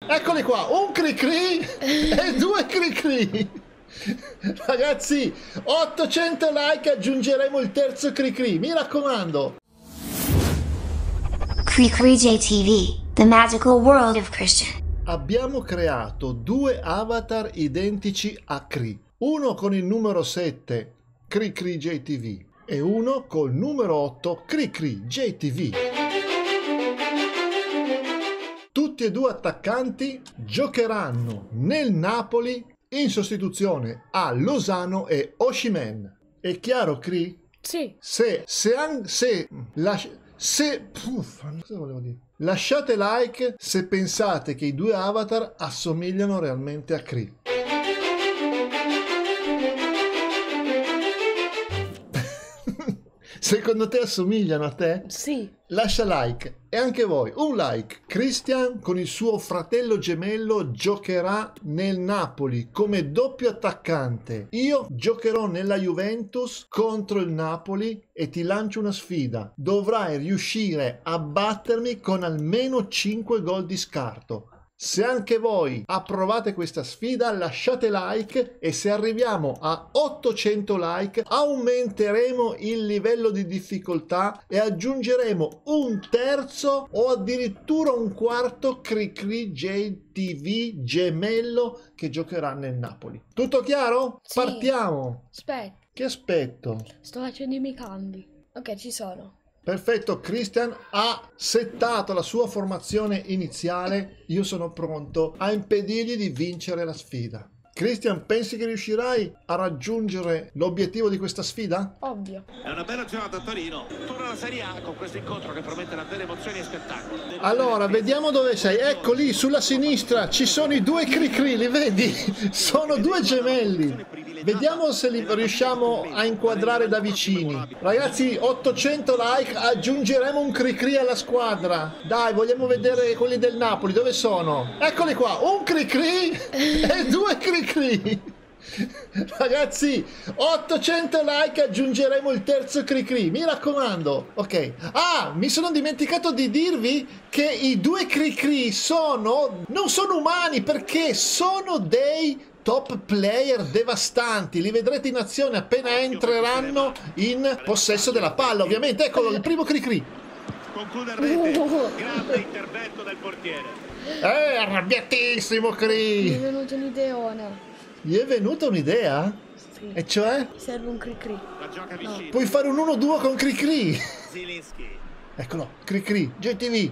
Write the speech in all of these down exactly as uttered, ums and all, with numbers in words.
Eccoli qua, un cri-cri e due cri-cri. Ragazzi, ottocento like, aggiungeremo il terzo cri-cri, mi raccomando. Cricri J T V, the magical world of Christian. Abbiamo creato due avatar identici a Cri, uno con il numero sette Cricri J T V e uno col numero otto Cricri J T V. Tutti e due attaccanti giocheranno nel Napoli in sostituzione a Lozano e Osimhen. È chiaro, Cri? Sì. Se, se, an, se, lasci, se, puff, cosa volevo dire? Lasciate like se pensate che i due avatar assomigliano realmente a Cri. Secondo te assomigliano a te? Sì. Lascia like e anche voi un like. Christian con il suo fratello gemello giocherà nel Napoli come doppio attaccante. Io giocherò nella Juventus contro il Napoli e ti lancio una sfida. Dovrai riuscire a battermi con almeno cinque gol di scarto. Se anche voi approvate questa sfida, lasciate like e se arriviamo a ottocento like aumenteremo il livello di difficoltà e aggiungeremo un terzo o addirittura un quarto Cricri J T V gemello che giocherà nel Napoli. Tutto chiaro? Sì. Partiamo! Aspetta. Che aspetto? Sto facendo i miei cambi. Ok, ci sono. Perfetto, Christian ha settato la sua formazione iniziale, io sono pronto a impedirgli di vincere la sfida. Christian, pensi che riuscirai a raggiungere l'obiettivo di questa sfida? Ovvio. È una bella giornata a Torino, torna la Serie A con questo incontro che promette davvero emozioni e spettacolo. Allora, vediamo dove sei. Ecco lì, sulla sinistra, ci sono i due Cricri, li vedi? Sono due gemelli. Vediamo se li riusciamo a inquadrare da vicini. Ragazzi, ottocento like, aggiungeremo un Cricri alla squadra. Dai, vogliamo vedere quelli del Napoli, dove sono? Eccoli qua, un Cricri e due Cricri. Ragazzi, ottocento like, aggiungeremo il terzo Cricri, mi raccomando. Ok. Ah, mi sono dimenticato di dirvi che i due Cricri sono non sono umani, perché sono dei top player devastanti. Li vedrete in azione appena entreranno in possesso della palla, ovviamente. Eccolo, il primo Cricri. Conclude il rete, grande intervento del portiere. Eh, arrabbiatissimo Cri. Mi è venuta un'ideona. Gli è venuta un'idea? Sì. E cioè? Serve un Cricri. La gioca vicino. Puoi fare un uno due con Cricri. Zielinski. Eccolo, Cricri, J T V.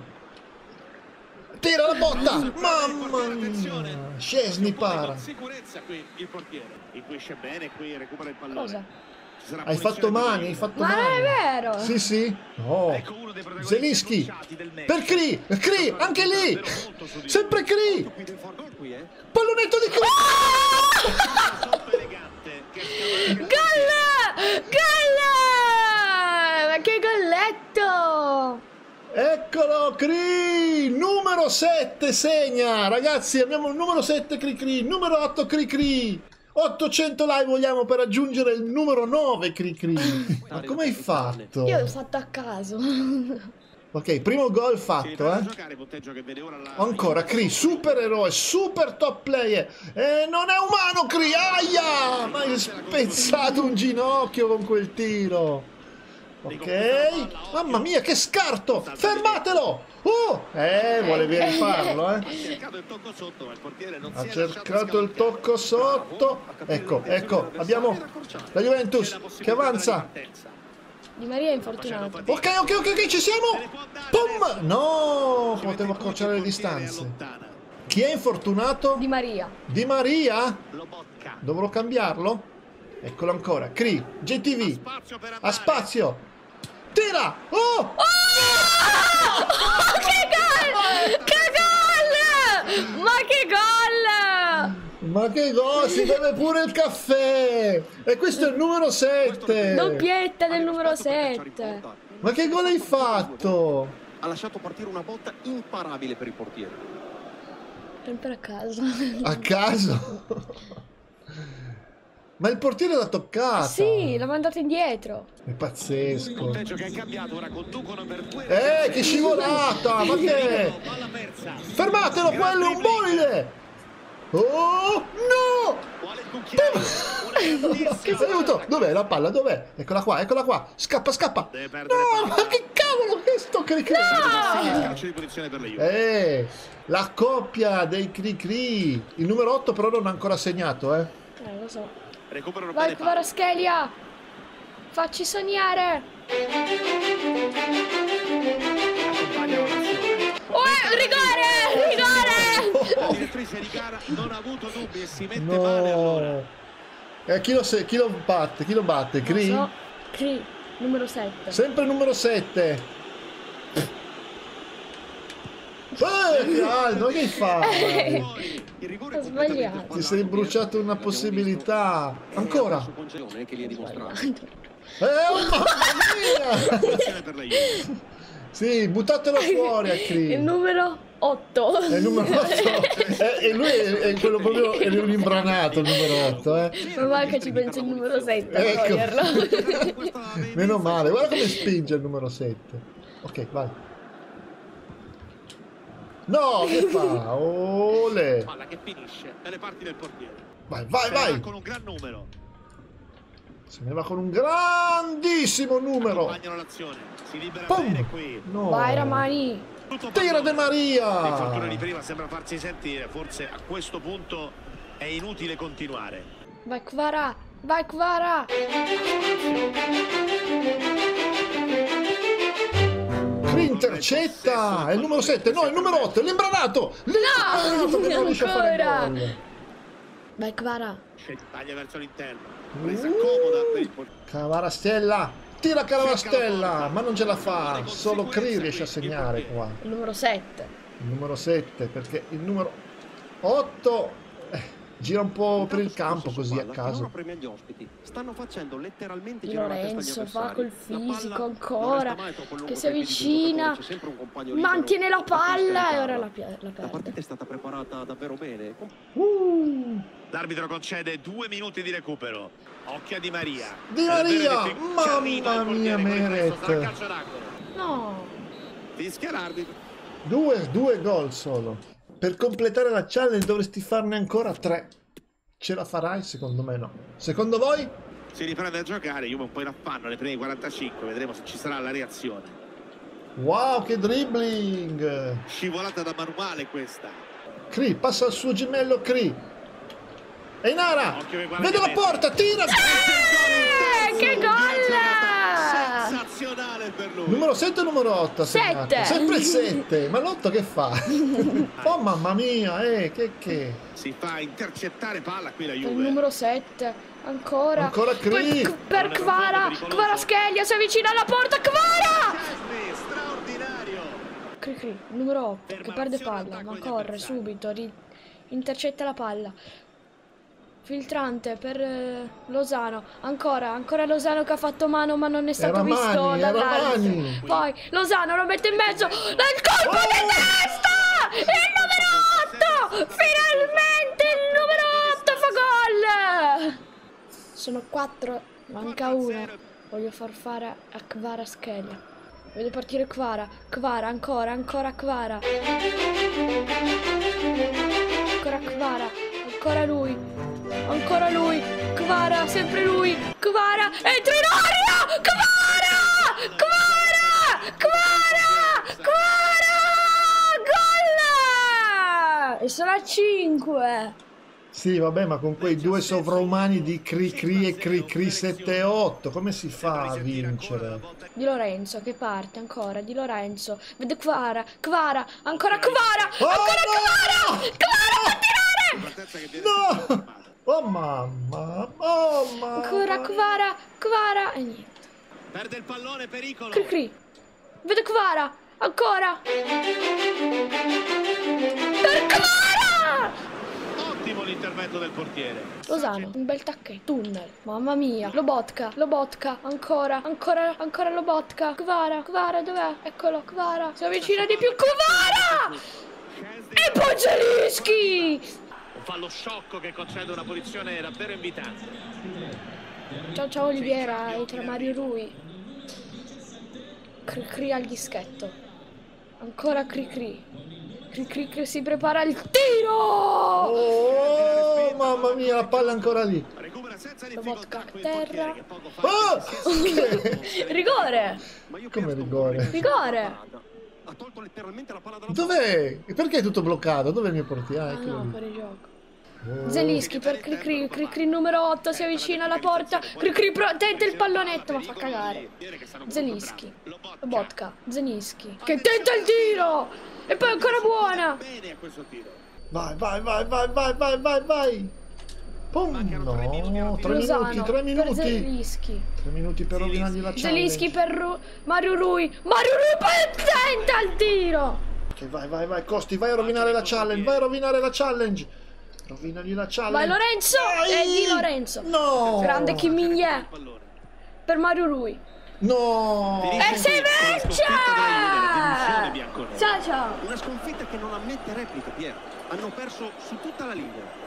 Tira la botta! Mamma mia! Szczesny para. Sicurezza qui il portiere. Inquisce bene qui, recupera il pallone. Cosa? Hai fatto mani, hai fatto Ma mani. non è vero! Sì, sì. No. Zielinski. Per Cri, Cri, anche lì. Sempre Cri. Pallonetto di Cri. Gol! Gol! Ma che golletto! Eccolo, Cri, numero sette segna. Ragazzi, abbiamo il numero sette Cricri, numero otto Cricri. ottocento like vogliamo per raggiungere il numero nove Cricri. Ma come hai fatto? Io l'ho fatto a caso. Ok, primo gol fatto, eh. Ancora Cri, supereroe, super top player. E non è umano Cri, aia! Ma hai spezzato un ginocchio con quel tiro. Ok, mamma mia che scarto, fermatelo. Oh, eh, volevi rifarlo, eh. Ha cercato il tocco sotto. Ecco, ecco, abbiamo la Juventus che avanza. Di Maria è infortunato. Ok, ok, ok, ok, ci siamo. Pum! No, potevo accorciare le distanze. Chi è infortunato? Di Maria. Di Maria? Dovrò cambiarlo? Eccolo ancora, Cri, J T V. Ha spazio. Tira! Oh! Oh! Che gol! Che gol! Ma che gol! Ma che gol! Si beve pure il caffè! E questo è il numero sette! Doppietta del numero sette! Ma che gol hai fatto? Ha lasciato partire una botta imparabile per il portiere. Sempre a caso. A caso? Ma il portiere l'ha toccata! Sì, l'ha mandato indietro. È pazzesco. Che è cambiato, ora conducono per due. Eh, che scivolata! Ma che? Fermatelo, quello è un buon incredibile! Oh no! Vuole il cucchiaio. Una Che è venuto? Dov'è la palla? Dov'è? Eccola qua, eccola qua. Scappa, scappa. Deve perdere No, palla. ma che cavolo che sto cricri? Calcio di punizione per la Juve. Eh, la coppia dei Cricri. Il numero otto però non ha ancora segnato, eh. Eh, lo so. Recuperano Vai, bene palla. Kvaratskhelia! Facci sognare! Accompagnano l'azione. Oh, rigore! Rigore! La direttrice di gara non ha avuto dubbi e si mette male allora. No. Eh, chi lo, se- chi lo batte? Chi lo batte? Cri? Non so. Cri, numero sette. Sempre numero sette. Eh, che alto, che fai? Poi il rigore Ho completamente sbagliato. sbagliato. Ti sei bruciato una possibilità. Ancora? Su Congelone che li ha dimostrato. Eh, oh, mamma mia! Punizione per la Juve. Sì, buttatelo fuori a Il Cri. numero otto. È il numero otto. E lui è, è quello proprio, è un imbranato il numero otto, eh. Ma va che ci penso il numero sette a Ecco. toglierlo. Meno male, guarda come spinge il numero sette. Ok, vai. No, che fa? Ole. Palla che finisce dalle parti del portiere. Vai, vai, Se ne va vai. con un gran numero. Se ne va con un grandissimo numero. Accompagnano l'azione. Si libera Pum. bene qui. No. Vai Ramani. Tutto Tira De pallone. L'infortunio di Maria. prima sembra farsi sentire. Forse a questo punto è inutile continuare. Vai Kvara. Vai Kvara. Cri intercetta. È il numero sette. No, è il numero otto. È l'imbranato. L'imbranato che non riesce a fare ancora. gol. Vai Kvara. Taglia verso l'interno. Presa comoda per il portiere. Cavarastella. Tira Cavarastella. Ma non ce la fa. Solo Cri riesce a segnare qua. Il numero sette. Il numero sette, perché il numero otto eh, gira un po' per il campo così a caso. Premia gli ospiti. Stanno facendo letteralmente Di girare la testa agli Lorenzo avversari. fa col La palla fisico non ancora, resta mai troppo lungo che si tra i piedi di un avvicina, giocatore, c'è sempre un compagno libero mantiene la che capisca palla e aiutarla. ora la, pia- la La partita perde. è stata preparata davvero bene. Uh, L'arbitro concede due minuti di recupero. Occhio a Di Maria. Di Maria! Ci arriva il Mamma mia, portiere, questo sarà Meret! calcio d'angolo. No, Fischia l'arbitro. Due, due gol solo. Per completare la challenge dovresti farne ancora tre. Ce la farai? Secondo me no. Secondo voi? Si riprende a giocare, Juve un po' in affanno nei primi quarantacinque, vedremo se ci sarà la reazione. Wow, che dribbling! Scivolata da manuale questa. Cri, passa al suo gemello Cri. E Inara! Occhio che guarda Vede la che porta, tira! Eh, che gol! Sensazionale per lui. Numero sette o numero otto? ha segnato? Sette. Sempre il sette, ma l'otto che fa? Oh mamma mia, eh, che che? Si fa intercettare palla qui la Il Juve. numero sette, ancora. Ancora Cri. Per, per Kvara, Kvaratskhelia si avvicina alla porta, Kvara! Chesney, straordinario. Cri Cri, il numero otto, che perde palla, ma corre subito, ri- intercetta la palla. Filtrante per eh, Lozano, ancora, ancora Lozano che ha fatto mano ma non è stato Era visto Mani, era dall'arbitro. Mani. Poi Lozano lo mette in mezzo, il colpo di testa! Il numero otto! Finalmente il numero otto fa gol! Sono quattro, manca uno. Voglio far fare a Kvaratskhelia. Vedo partire Kvara, Kvara, ancora, ancora Kvara. Ancora Kvara, ancora lui. Ancora lui, Kvara, sempre lui, Kvara, entra in aria! Kvara! Kvara! Kvara! Kvara! Gol! E sono a cinque! Sì, vabbè, ma con quei due sovraumani di Cri Cri e Cri Cri sette e otto, come si fa a vincere? Di Lorenzo che parte ancora, Di Lorenzo, vede Kvara, Kvara, ancora Kvara! Oh, Ancora no! Kvara! Kvara può tirare! No! Oh mamma, oh mamma! Ancora Kvara, Kvara e niente. Perde il pallone, pericolo. Cri Cri, vede Kvara, ancora! Per Kvara! Ottimo l'intervento del portiere. Lozano, un bel tacchetto, tunnel, mamma mia, Lobotka, Lobotka, ancora, ancora, ancora Lobotka, Kvara, Kvara, dov'è? Eccolo, Kvara, si avvicina di più, Kvara! E Poggerischi! Un fallo sciocco che concede una posizione davvero invitante. Ciao ciao Oliviera e tra Mario Rui. Cri Cri al dischetto. Ancora Cri Cri. Cri Cri si prepara il tiro. Oh, mamma mia, la palla è ancora lì. Recupera senza Lobotka difficoltà a quel terra. portiere che poco fa Oh! si è Rigore. Ma io Come Piastri rigore? vorrei Rigore. la parata. Ha tolto letteralmente la palla dalla Dov'è? Perché è tutto bloccato? Dov'è il mio portiere? Ah, Ah eccolo no, lì. fuori gioco. Oh. Zelinski per Cri Cri, Cri Cri numero otto si avvicina alla porta. Cri Cri tenta il pallonetto ma fa cagare. Zelinski, Lobotka, Zelinski che tenta il tiro e poi ancora buona. bene a questo tiro. Vai, vai, vai, vai, vai, vai, vai, vai. Pum, no, tre Lozano minuti, tre per minuti. Zelinski. Tre minuti per rovinargli la Zelinski challenge. per Ru Mario Rui. Mario Rui poi tenta il tiro. Ok, vai, vai, vai, Costi, vai a rovinare la challenge, vai a rovinare la challenge. Rovinagli la challenge. Vai Lorenzo Vai! e di Lorenzo. No. Grande Kim Min-jae per Mario Rui. No. E si vince! Bianconera. Ciao ciao. Una sconfitta che non ammette repliche, Pier. Hanno perso su tutta la linea.